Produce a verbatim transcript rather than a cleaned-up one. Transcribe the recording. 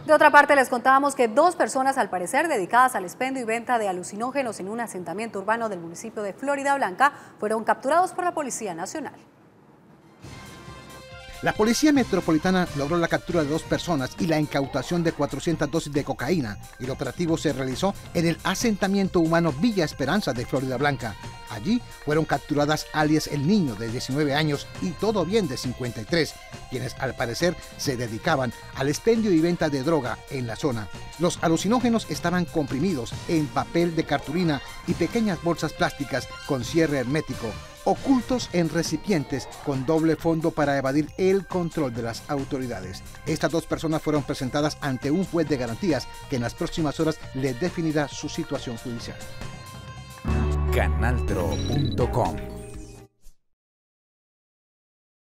De otra parte, les contábamos que dos personas, al parecer, dedicadas al expendio y venta de alucinógenos en un asentamiento urbano del municipio de Floridablanca, fueron capturados por la Policía Nacional. La Policía Metropolitana logró la captura de dos personas y la incautación de cuatrocientas dosis de cocaína. El operativo se realizó en el asentamiento humano Villa Esperanza de Floridablanca. Allí fueron capturadas alias El Niño, de diecinueve años, y Todo Bien, de cincuenta y tres, quienes al parecer se dedicaban al expendio y venta de droga en la zona. Los alucinógenos estaban comprimidos en papel de cartulina y pequeñas bolsas plásticas con cierre hermético, ocultos en recipientes con doble fondo para evadir el control de las autoridades. Estas dos personas fueron presentadas ante un juez de garantías que en las próximas horas les definirá su situación judicial. canaltro punto com